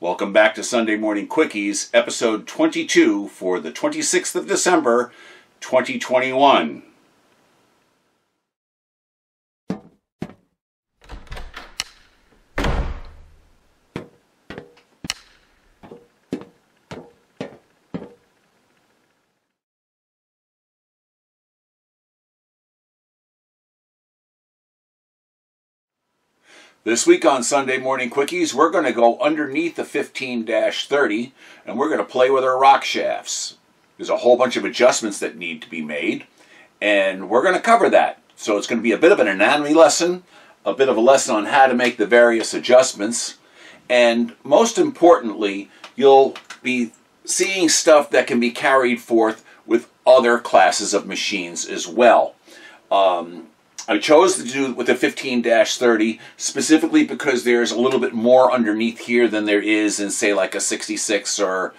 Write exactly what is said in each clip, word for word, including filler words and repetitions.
Welcome back to Sunday Morning Quickies, episode twenty-two for the twenty-sixth of December, twenty twenty-one. This week on Sunday Morning Quickies, we're going to go underneath the fifteen dash thirty, and we're going to play with our rock shafts. There's a whole bunch of adjustments that need to be made, and we're going to cover that. So it's going to be a bit of an anatomy lesson, a bit of a lesson on how to make the various adjustments, and most importantly, you'll be seeing stuff that can be carried forth with other classes of machines as well. Um, I chose to do it with a fifteen dash thirty specifically because there's a little bit more underneath here than there is in, say, like a sixty-six or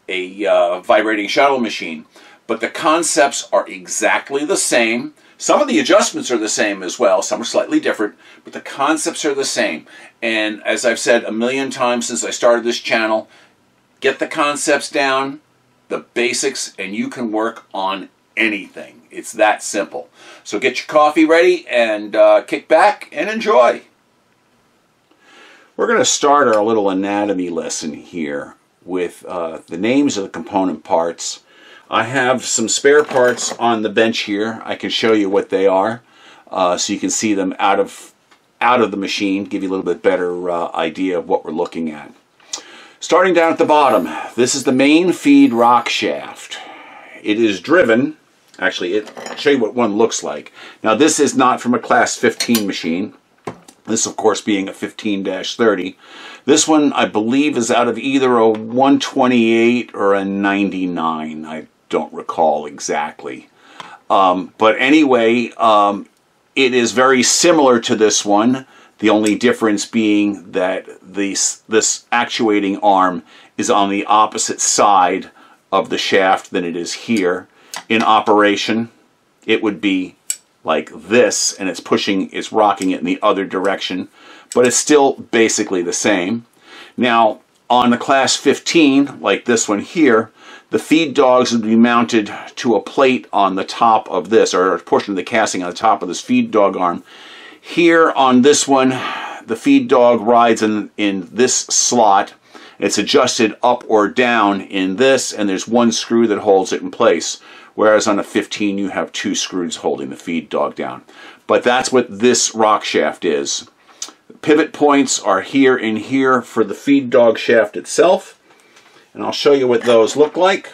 a uh, vibrating shuttle machine. But the concepts are exactly the same. Some of the adjustments are the same as well. Some are slightly different, but the concepts are the same. And as I've said a million times since I started this channel, get the concepts down, the basics, and you can work on anything. It's that simple. So get your coffee ready and uh, kick back and enjoy. We're going to start our little anatomy lesson here with uh, the names of the component parts. I have some spare parts on the bench here. I can show you what they are uh, so you can see them out of, out of the machine, give you a little bit better uh, idea of what we're looking at. Starting down at the bottom, this is the main feed rock shaft. It is driven. Actually, it, I'll show you what one looks like. Now, this is not from a class fifteen machine. This, of course, being a fifteen dash thirty. This one, I believe, is out of either a one twenty-eight or a ninety-nine. I don't recall exactly. Um, but anyway, um, it is very similar to this one. The only difference being that this, this actuating arm is on the opposite side of the shaft than it is here. In operation, it would be like this, and it's pushing, it's rocking it in the other direction, but it's still basically the same. Now, on the class fifteen, like this one here, the feed dogs would be mounted to a plate on the top of this, or a portion of the casting on the top of this feed dog arm. Here on this one, the feed dog rides in, in this slot. It's adjusted up or down in this, and there's one screw that holds it in place. Whereas on a fifteen, you have two screws holding the feed dog down. But that's what this rock shaft is. Pivot points are here and here for the feed dog shaft itself. And I'll show you what those look like.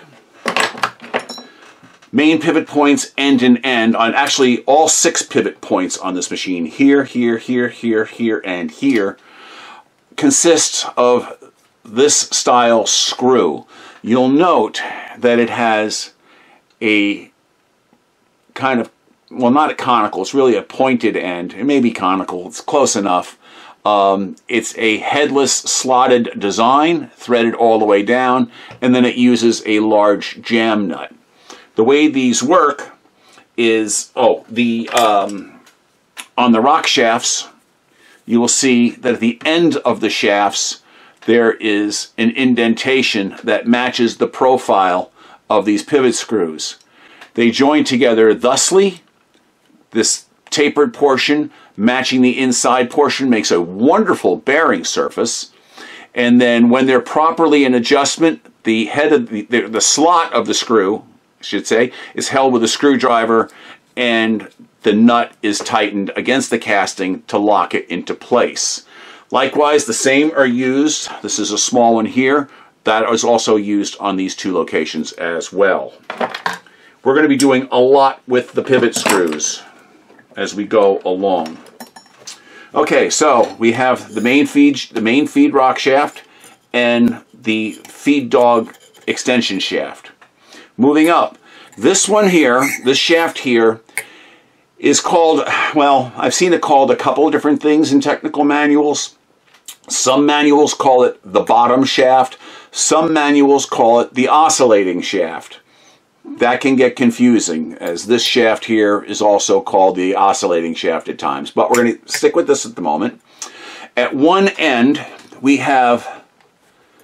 Main pivot points end and end on actually all six pivot points on this machine. Here, here, here, here, here, and here consist of this style screw. You'll note that it has a kind of, well, not a conical, it's really a pointed end. It may be conical, it's close enough. Um, it's a headless slotted design, threaded all the way down, and then it uses a large jam nut. The way these work is, oh, the um, on the rock shafts, you will see that at the end of the shafts, there is an indentation that matches the profile of these pivot screws. They join together thusly. This tapered portion matching the inside portion makes a wonderful bearing surface. And then when they're properly in adjustment, the head of the, the, the slot of the screw, I should say, is held with a screwdriver, and the nut is tightened against the casting to lock it into place. Likewise, the same are used. This is a small one here. That is also used on these two locations as well. We're going to be doing a lot with the pivot screws as we go along. Okay, so we have the main feed, the main feed rock shaft and the feed dog extension shaft. Moving up, this one here, this shaft here, is called, well, I've seen it called a couple of different things in technical manuals. Some manuals call it the bottom shaft. Some manuals call it the oscillating shaft. That can get confusing, as this shaft here is also called the oscillating shaft at times. But we're going to stick with this at the moment. At one end, we have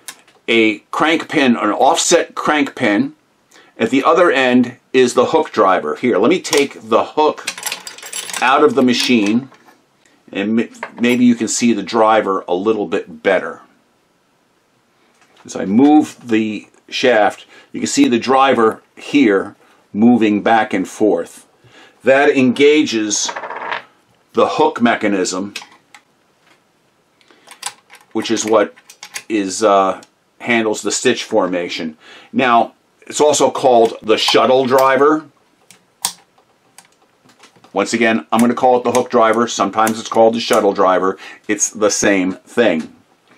a crank pin, an offset crank pin. At the other end is the hook driver. Here, let me take the hook out of the machine, and maybe you can see the driver a little bit better. As I move the shaft, you can see the driver here moving back and forth. That engages the hook mechanism, which is what is uh, handles the stitch formation. Now, it's also called the shuttle driver. Once again, I'm going to call it the hook driver. Sometimes it's called the shuttle driver. It's the same thing.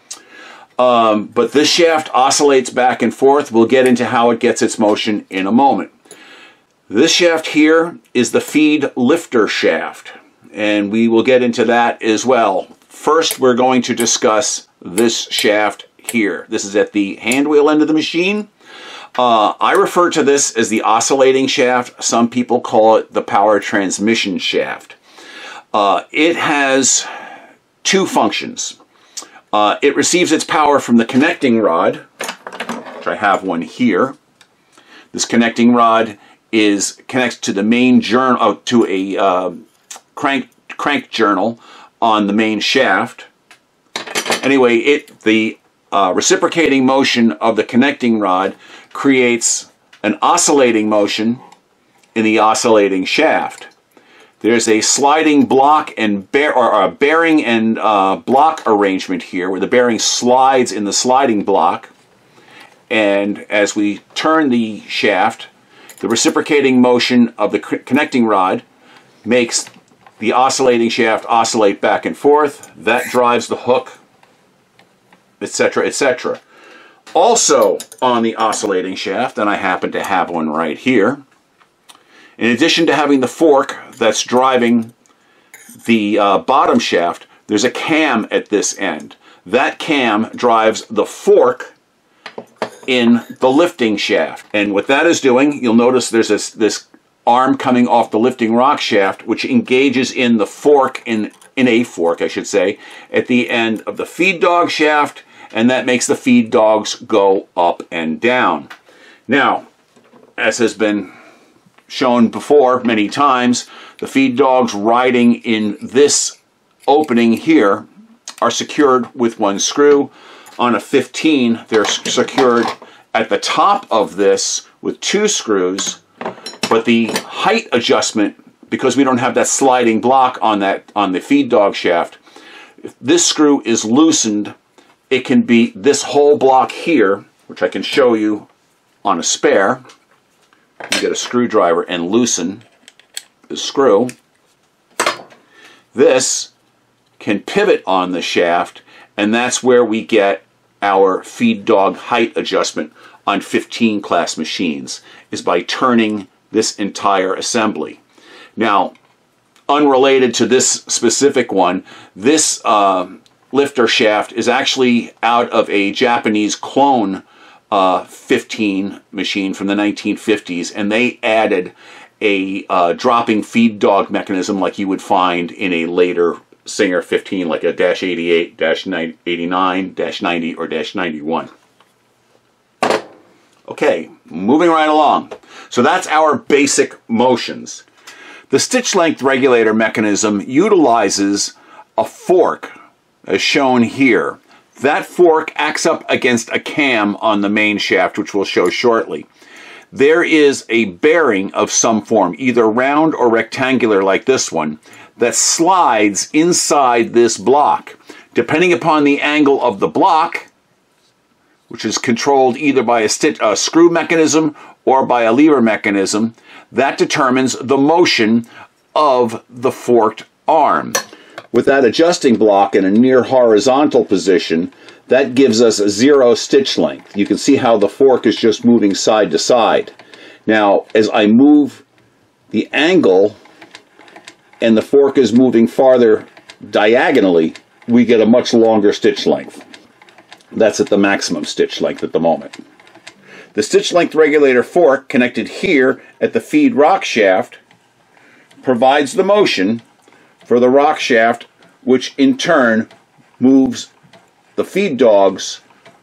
Um, but this shaft oscillates back and forth. We'll get into how it gets its motion in a moment. This shaft here is the feed lifter shaft, and we will get into that as well. First, we're going to discuss this shaft here. This is at the hand wheel end of the machine. Uh, I refer to this as the oscillating shaft. Some people call it the power transmission shaft. Uh, it has two functions. Uh, it receives its power from the connecting rod, which I have one here. This connecting rod is connects to the main journal, uh, to a uh, crank crank journal on the main shaft. Anyway, it the uh, reciprocating motion of the connecting rod creates an oscillating motion in the oscillating shaft. There's a sliding block and bear, or a bearing and uh, block arrangement here, where the bearing slides in the sliding block, and as we turn the shaft, the reciprocating motion of the connecting rod makes the oscillating shaft oscillate back and forth. That drives the hook, et cetera, et cetera. Also on the oscillating shaft, and I happen to have one right here, in addition to having the fork that's driving the uh, bottom shaft, there's a cam at this end. That cam drives the fork in the lifting shaft. And what that is doing, you'll notice there's this, this arm coming off the lifting rock shaft, which engages in the fork, in, in a fork, I should say, at the end of the feed dog shaft, and that makes the feed dogs go up and down. Now, as has been shown before many times, the feed dogs riding in this opening here are secured with one screw. On a fifteen, they're secured at the top of this with two screws, but the height adjustment, because we don't have that sliding block on that on the feed dog shaft, if this screw is loosened, it can be this whole block here, which I can show you on a spare. You get a screwdriver and loosen the screw. This can pivot on the shaft, and that's where we get our feed dog height adjustment on fifteen class machines, is by turning this entire assembly. Now, unrelated to this specific one, this uh, lifter shaft is actually out of a Japanese clone uh, fifteen machine from the nineteen fifties, and they added a uh, dropping feed dog mechanism like you would find in a later Singer fifteen, like a dash eighty-eight, dash eighty-nine, dash ninety, or dash ninety-one. Okay, moving right along. So that's our basic motions. The stitch length regulator mechanism utilizes a fork, as shown here. That fork acts up against a cam on the main shaft, which we'll show shortly. There is a bearing of some form, either round or rectangular like this one, that slides inside this block. Depending upon the angle of the block, which is controlled either by a, stitch, a screw mechanism or by a lever mechanism, that determines the motion of the forked arm. With that adjusting block in a near horizontal position, that gives us a zero stitch length. You can see how the fork is just moving side to side. Now, as I move the angle and the fork is moving farther diagonally, we get a much longer stitch length. That's at the maximum stitch length at the moment. The stitch length regulator fork connected here at the feed rock shaft provides the motion for the rock shaft, which in turn moves the feed dogs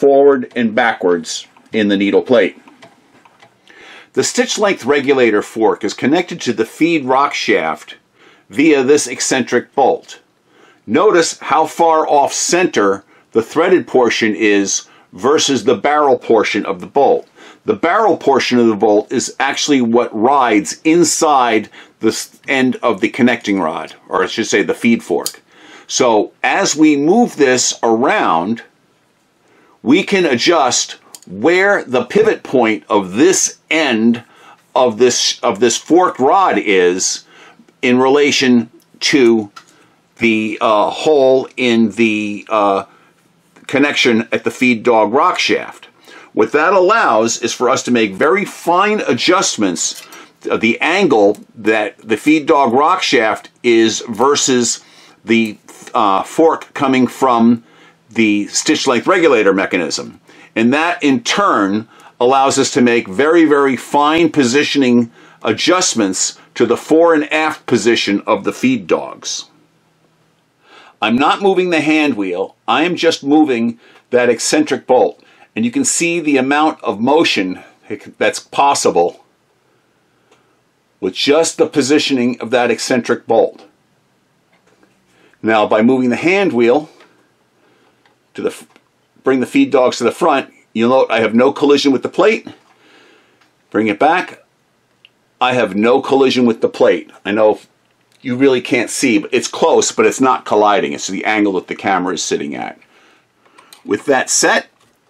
forward and backwards in the needle plate. The stitch length regulator fork is connected to the feed rock shaft via this eccentric bolt. Notice how far off center the threaded portion is versus the barrel portion of the bolt. The barrel portion of the bolt is actually what rides inside the end of the connecting rod, or I should say the feed fork. So as we move this around, we can adjust where the pivot point of this end of this of this forked rod is in relation to the uh, hole in the uh, connection at the feed dog rock shaft. What that allows is for us to make very fine adjustments of the angle that the feed dog rock shaft is versus the uh, fork coming from the stitch length regulator mechanism. And that in turn allows us to make very, very fine positioning adjustments to the fore and aft position of the feed dogs. I'm not moving the hand wheel, I am just moving that eccentric bolt. And you can see the amount of motion that's possible with just the positioning of that eccentric bolt. Now, by moving the hand wheel to the bring the feed dogs to the front, you'll note I have no collision with the plate. Bring it back, I have no collision with the plate. I know you really can't see, but it's close, but it's not colliding. It's the angle that the camera is sitting at. With that set,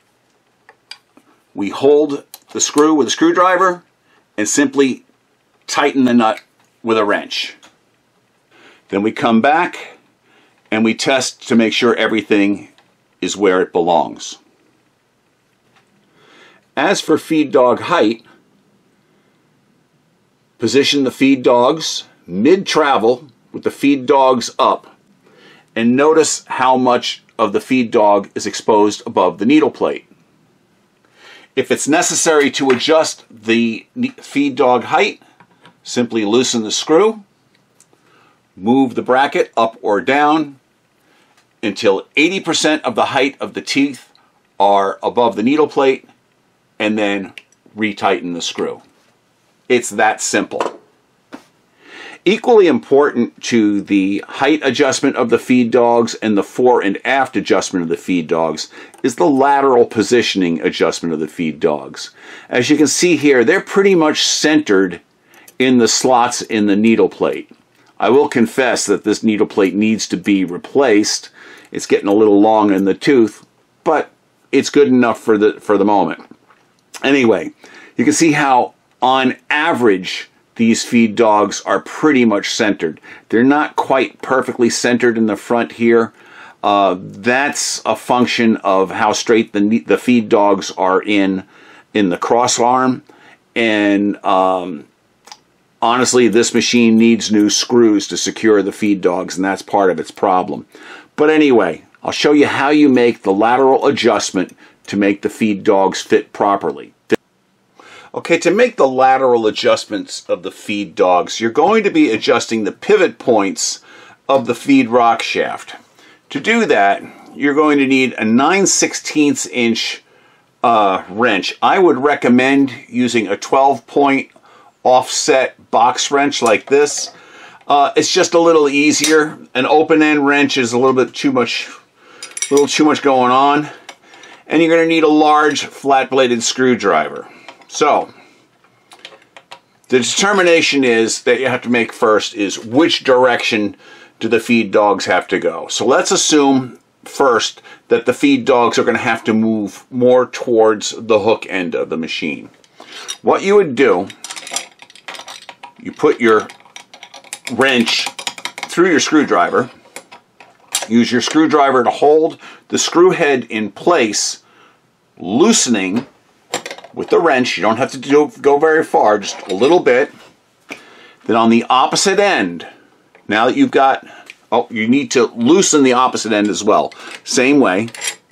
we hold the screw with a screwdriver and simply tighten the nut with a wrench. Then we come back and we test to make sure everything is where it belongs. As for feed dog height, position the feed dogs mid-travel with the feed dogs up, and notice how much of the feed dog is exposed above the needle plate. If it's necessary to adjust the feed dog height, simply loosen the screw, move the bracket up or down until eighty percent of the height of the teeth are above the needle plate, and then retighten the screw. It's that simple. Equally important to the height adjustment of the feed dogs and the fore and aft adjustment of the feed dogs is the lateral positioning adjustment of the feed dogs. As you can see here, they're pretty much centered in the slots in the needle plate. I will confess that this needle plate needs to be replaced. It's getting a little long in the tooth, but it's good enough for the, for the moment. Anyway, you can see how on average these feed dogs are pretty much centered. They're not quite perfectly centered in the front here. Uh, that's a function of how straight the, the feed dogs are in, in the cross arm. And um, honestly, this machine needs new screws to secure the feed dogs, and that's part of its problem. But anyway, I'll show you how you make the lateral adjustment to make the feed dogs fit properly. Okay, to make the lateral adjustments of the feed dogs, you're going to be adjusting the pivot points of the feed rock shaft. To do that, you're going to need a nine sixteenths inch uh, wrench. I would recommend using a twelve point offset box wrench like this. Uh, it's just a little easier. An open end wrench is a little bit too much, a little too much going on. And you're going to need a large flat bladed screwdriver. So, the determination is that you have to make first is which direction do the feed dogs have to go. So let's assume first that the feed dogs are going to have to move more towards the hook end of the machine. What you would do, you put your wrench through your screwdriver, use your screwdriver to hold the screw head in place, loosening with the wrench. You don't have to do, go very far, just a little bit. Then on the opposite end, now that you've got, oh, you need to loosen the opposite end as well. Same way.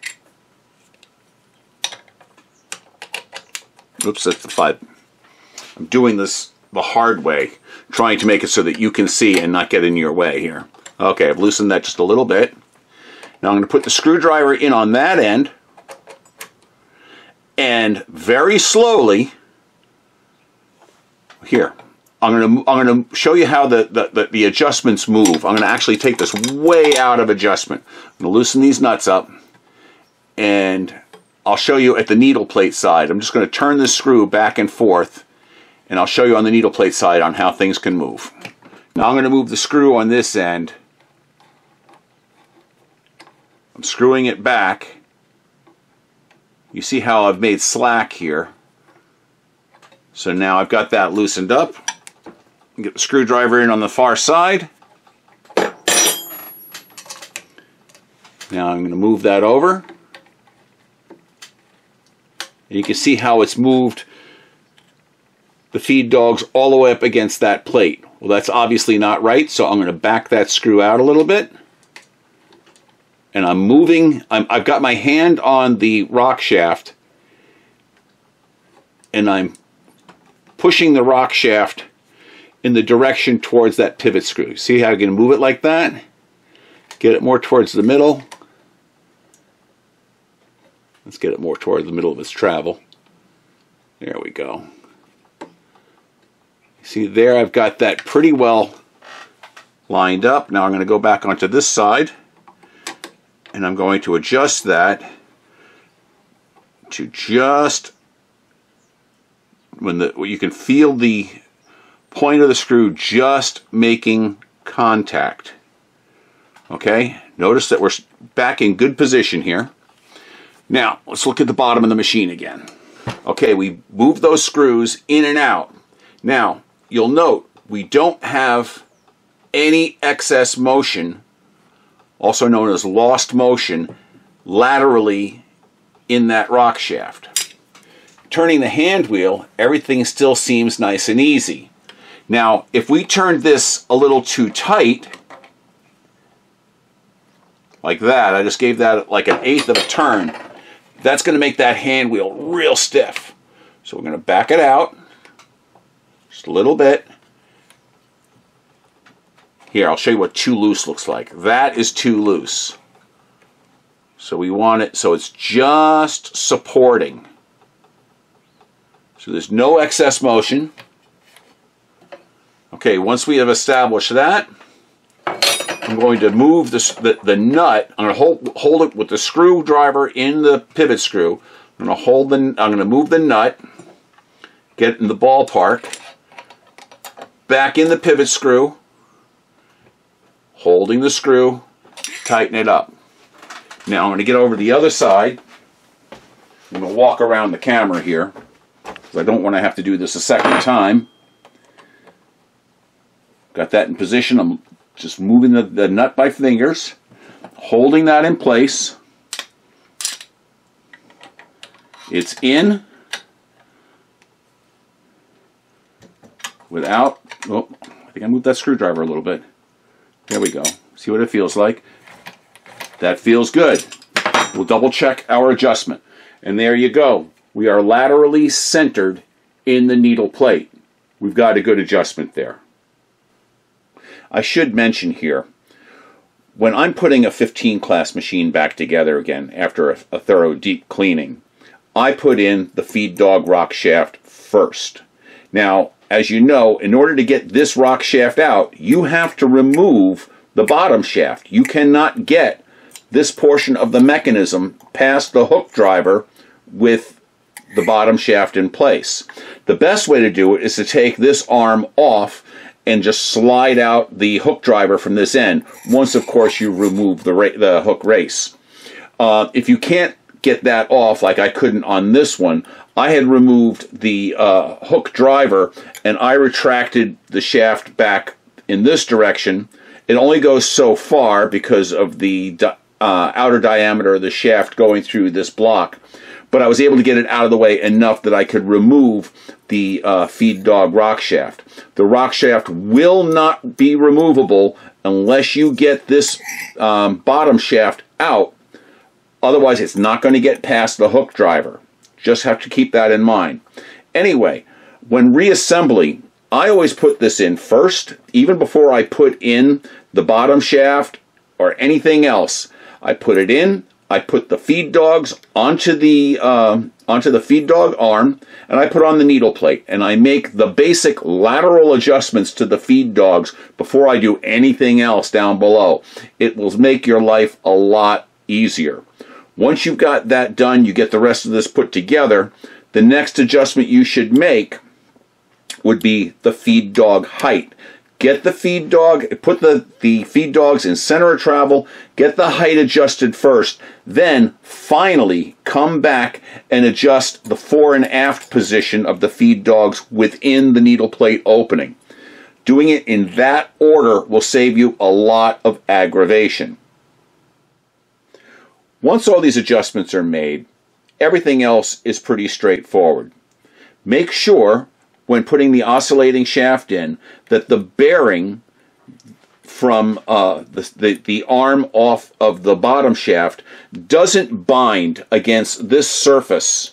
Oops, that's the five. I'm doing this the hard way, trying to make it so that you can see and not get in your way here. Okay, I've loosened that just a little bit. Now I'm going to put the screwdriver in on that end. And very slowly, here, I'm going to I'm going to show you how the, the, the, the adjustments move. I'm going to actually take this way out of adjustment. I'm going to loosen these nuts up, and I'll show you at the needle plate side. I'm just going to turn this screw back and forth, and I'll show you on the needle plate side on how things can move. Now I'm going to move the screw on this end. I'm screwing it back. You see how I've made slack here. So now I've got that loosened up. Get the screwdriver in on the far side. Now I'm going to move that over. And you can see how it's moved the feed dogs all the way up against that plate. Well, that's obviously not right, so I'm going to back that screw out a little bit. And I'm moving, I'm, I've got my hand on the rock shaft, and I'm pushing the rock shaft in the direction towards that pivot screw. See how I can move it like that? Get it more towards the middle. Let's get it more towards the middle of its travel. There we go. See there, I've got that pretty well lined up. Now I'm going to go back onto this side, and I'm going to adjust that to just when the you can feel the point of the screw just making contact. Okay, notice that we're back in good position here. Now let's look at the bottom of the machine again. Okay, we moved those screws in and out. Now you'll note we don't have any excess motion, also known as lost motion, laterally in that rock shaft. Turning the hand wheel, everything still seems nice and easy. Now, if we turned this a little too tight, like that, I just gave that like an eighth of a turn, that's going to make that hand wheel real stiff. So we're going to back it out just a little bit. Here, I'll show you what too loose looks like. That is too loose. So we want it so it's just supporting. So there's no excess motion. Okay, once we have established that, I'm going to move this, the, the nut. I'm going to hold, hold it with the screwdriver in the pivot screw. I'm going to hold the, I'm going to move the nut, get it in the ballpark, back in the pivot screw, holding the screw, tighten it up. Now I'm going to get over to the other side. I'm going to walk around the camera here, because I don't want to have to do this a second time. Got that in position. I'm just moving the, the nut by fingers, holding that in place. It's in without, oh, I think I moved that screwdriver a little bit. There we go. See what it feels like? That feels good. We'll double check our adjustment. And there you go. We are laterally centered in the needle plate. We've got a good adjustment there. I should mention here, when I'm putting a fifteen class machine back together again after a, a thorough deep cleaning, I put in the feed dog rock shaft first. Now, as you know, in order to get this rock shaft out, you have to remove the bottom shaft. You cannot get this portion of the mechanism past the hook driver with the bottom shaft in place. The best way to do it is to take this arm off and just slide out the hook driver from this end, once of course you remove the, ra the hook race. Uh, if you can't get that off, like I couldn't on this one, I had removed the uh, hook driver and I retracted the shaft back in this direction. It only goes so far because of the di uh, outer diameter of the shaft going through this block, but I was able to get it out of the way enough that I could remove the uh, feed dog rock shaft. The rock shaft will not be removable unless you get this um, bottom shaft out. Otherwise, it's not going to get past the hook driver. Just have to keep that in mind. Anyway, when reassembly, I always put this in first, even before I put in the bottom shaft or anything else. I put it in, I put the feed dogs onto the uh, onto the feed dog arm, and I put on the needle plate, and I make the basic lateral adjustments to the feed dogs before I do anything else down below. It will make your life a lot easier. Once you've got that done, you get the rest of this put together. The next adjustment you should make would be the feed dog height. Get the feed dog, put the, the feed dogs in center of travel, get the height adjusted first, then finally come back and adjust the fore and aft position of the feed dogs within the needle plate opening. Doing it in that order will save you a lot of aggravation. Once all these adjustments are made, everything else is pretty straightforward. Make sure, when putting the oscillating shaft in, that the bearing from uh, the, the, the arm off of the bottom shaft doesn't bind against this surface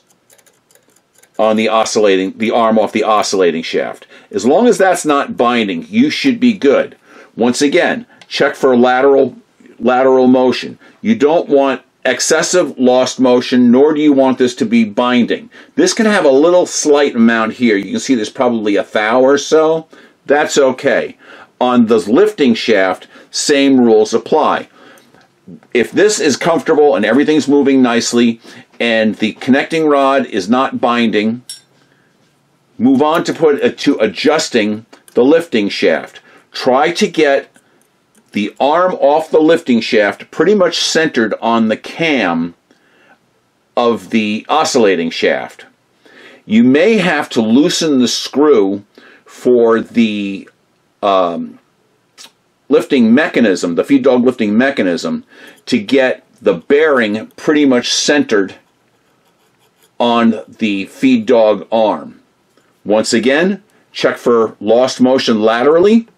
on the oscillating, the arm off the oscillating shaft. As long as that's not binding, you should be good. Once again, check for lateral, lateral motion. You don't want excessive lost motion, nor do you want this to be binding. This can have a little slight amount here. You can see there's probably a thou or so. That's okay. On the lifting shaft, same rules apply. If this is comfortable and everything's moving nicely and the connecting rod is not binding, move on to put uh, to adjusting the lifting shaft. Try to get the arm off the lifting shaft pretty much centered on the cam of the oscillating shaft. You may have to loosen the screw for the um, lifting mechanism, the feed dog lifting mechanism, to get the bearing pretty much centered on the feed dog arm. Once again, check for lost motion laterally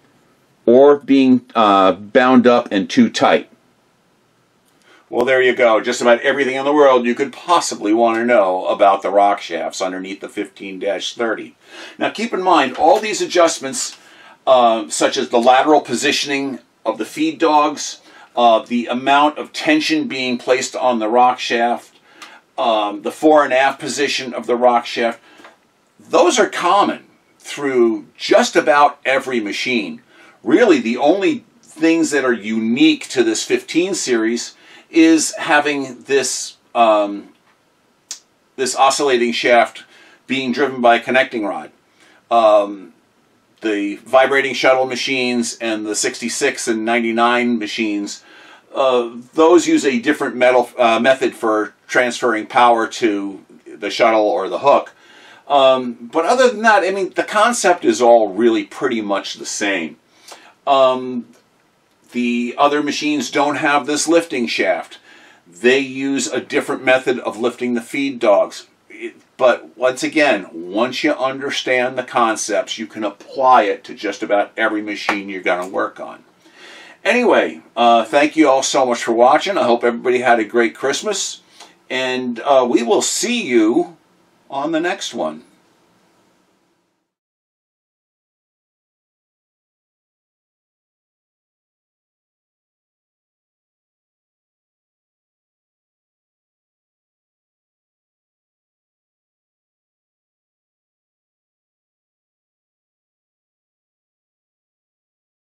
or being uh, bound up and too tight. Well, there you go. Just about everything in the world you could possibly want to know about the rock shafts underneath the fifteen dash thirty. Now keep in mind, all these adjustments, uh, such as the lateral positioning of the feed dogs, uh, the amount of tension being placed on the rock shaft, um, the fore and aft position of the rock shaft, those are common through just about every machine. Really, the only things that are unique to this fifteen series is having this um, this oscillating shaft being driven by a connecting rod. Um, the vibrating shuttle machines and the sixty-six and ninety-nine machines, uh, those use a different metal, uh, method for transferring power to the shuttle or the hook. Um, but other than that, I mean, the concept is all really pretty much the same. Um, the other machines don't have this lifting shaft. They use a different method of lifting the feed dogs. It, but once again, once you understand the concepts, you can apply it to just about every machine you're going to work on. Anyway, uh, thank you all so much for watching. I hope everybody had a great Christmas. And uh, we will see you on the next one.